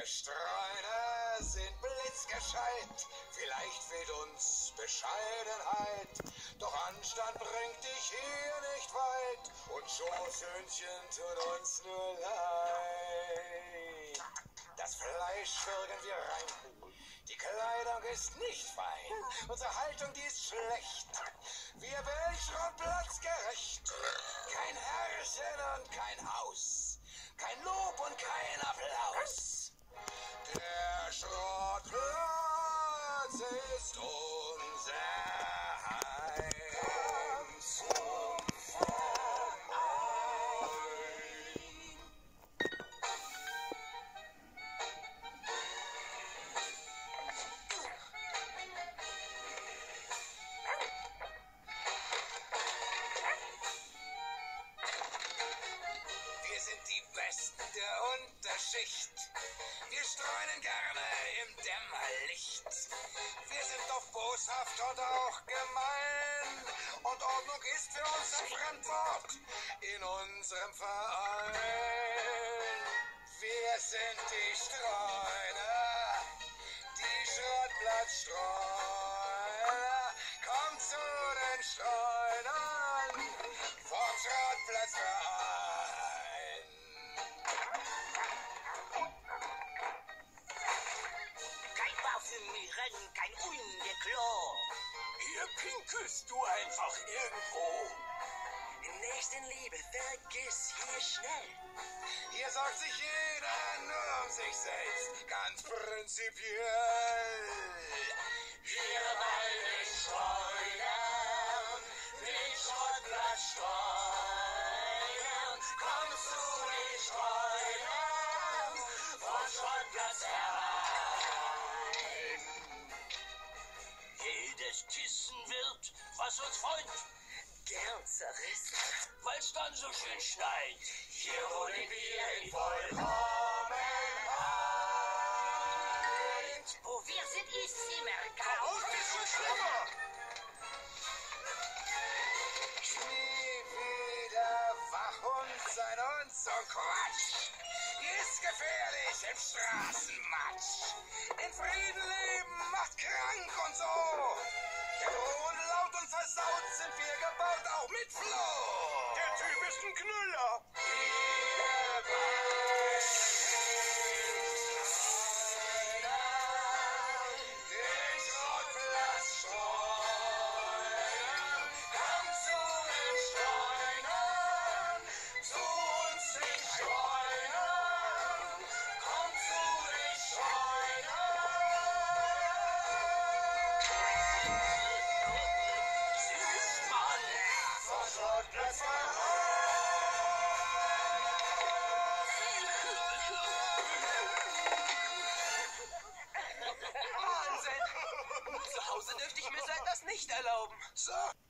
Wir Streuner sind blitzgescheit, vielleicht fehlt uns Bescheidenheit. Doch Anstand bringt dich hier nicht weit und Schoßhündchen tun uns nur leid. Das Fleisch würgen wir rein, die Kleidung ist nicht fein, unsere Haltung die ist schlecht. Wir bilden Schrottplatz gerecht, kein Herrchen und kein Haus, kein Lob und kein Applaus. Der Schrottplatz ist unser Heim zum Verein. Wir sind die Besten der Unterschicht. Wir streunen gerne im Dämmerlicht. Wir sind doch boshaft und auch gemein. Und Ordnung ist für uns ein Fremdwort in unserem Verein. Wir sind die Streuner, die Schrottplatzstreuner. Kommt zu den Streunern vom Schrottplatzverein. Kein Parfümieren, kein Hundeklo. Hier pinkelst du einfach irgendwo. Nächstenliebe, vergiss hier schnell. Hier sorgt sich jeder nur um sich selbst, ganz prinzipiell. Wir bei den Streunern, den Schrottplatz streunern. Komm zu den Streunern, vom Schrottplatz herein. Jedes Kissen wird, was uns freut, gern zerrissen, weil's dann so schön schneit. Hier wohnen wir in Vollkommenheit. Wo wir sind, ist's immer Chaos. Und ist schon schlimmer. Nie wieder wach und sein und so Quatsch. Ist gefährlich im Straßenmatsch. In Frieden leben macht krank und so. Ja, und laut und versaut sind wir gebaut, auch mit Floh. Der Typ ist ein Knüller. Wir beiden den Schrottplatz streunern. Komm zu den Streunern, zu uns den Streunern. Komm zu den Streunern. Süßmann, Vom Schrottplatz Wahnsinn! Zu Hause dürfte ich mir so etwas nicht erlauben. So.